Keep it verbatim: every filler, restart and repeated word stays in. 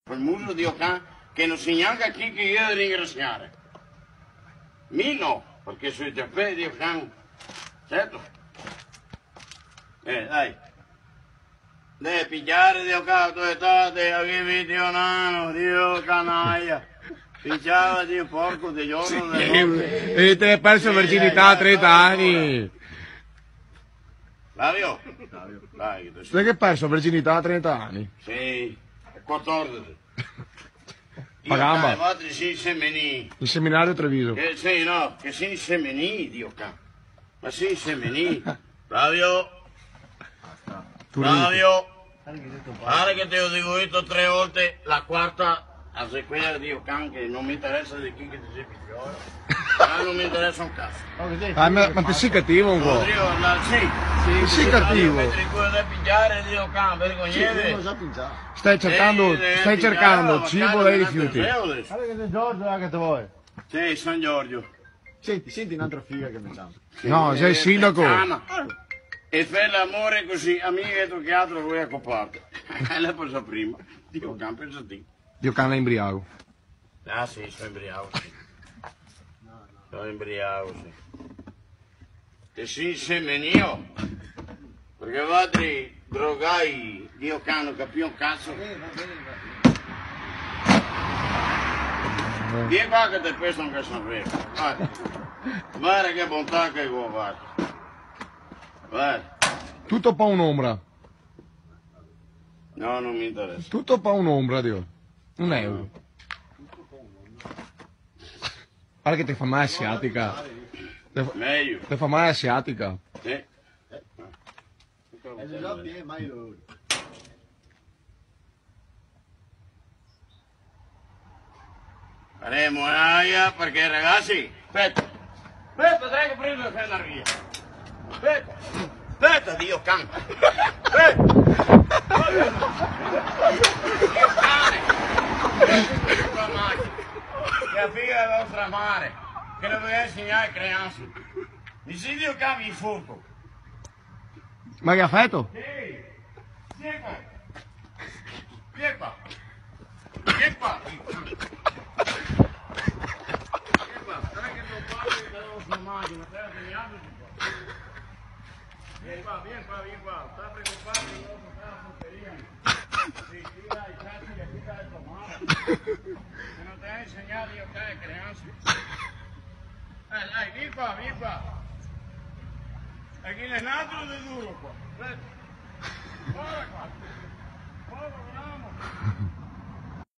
il muso di Ocan che non si neanche chi che io devo ringraziare. Mi no, perché sui tappeti di Ocan, certo? Eh, dai. Devi pigliare di Ocan, tu state, a che video nano, Dio canaglia. Picciava di un porco di giorno sì, del notte. E te hai perso virginità a trenta anni. Flavio? Dai, che Sai che hai perso virginità a trenta anni? sì, quattordici. Io Pagamba. vado si insemenì. Il seminario Treviso. Che sì, no, che si insemenì, Dio ca. Ma si insemenì. Flavio? Flavio? Guarda che te lo dico io tre volte, la quarta a sequela di Ocan che non mi interessa di chi che ti sei figliolo. Ma non mi interessa un cazzo. Ah, ma, ma ti sei cattivo un po'? Rodrigo, andare, sì. Sì, sei cattivo. Mettere il culo da pigliare di Ocan, vergognere. Stai cercando, Eh, stai eh, cercando pigliare, cibo magari e un rifiuti. altro euro. Guarda che sei Giorgio anche te vuoi. Sì, San Giorgio. Senti, senti un'altra figa che mi chiama. No, sei il sindaco. E fai l'amore così, amico che altro vuoi accopparti. E la cosa prima. Dico, Ocan, pensa a te. Dio cane imbriaco. Ah sì, sono imbriaco, sì. Sono imbriaco, sì. Te si insemenio. Perché vadri drogai, Dio cano, capì un cazzo. Vieni qua che te peso anche Sanremo. Guarda. Guarda che bontà che vuoi, guarda. Guarda. Tutto pa' un'ombra. No, non mi interessa. Tutto pa' un'ombra, Dio. Un euro. Guarda che ti fa male asiatica. Te fa, Meglio. te fa male asiatica. Sì. E le doppie è mai loro. Faremo un'aia perché ragazzi, aspetta, aspetta, dai che prendo la penna via. Aspetta, aspetta, Dio cane. Aspetta. Dio cane. Che la figlia della nostra mare, che doveva insegnare creanze. Mi si Dio cane il furto. Ma che ha fatto? Sì, vieni qua. Vieni qua. Vieni qua. Vieni qua, vieni qua, vieni qua, sta preoccupato che non fa la porcheria. Si tira i cazzi che qui dai tua mano. Se non ti hai insegnato io te creanze. Eh dai, vieni qua, vieni qua. E chi è nato di duro qua. Guarda qua. Guarda, vediamo.